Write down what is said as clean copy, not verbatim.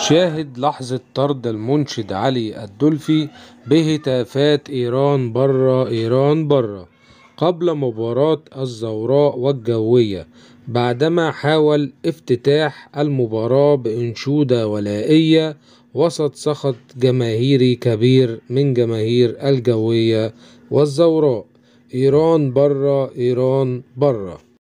شاهد لحظة طرد المنشد علي الدولفي بهتافات إيران برا إيران برا قبل مباراة الزوراء والجوية، بعدما حاول افتتاح المباراة بأنشودة ولائية وسط سخط جماهيري كبير من جماهير الجوية والزوراء. إيران برا إيران برا.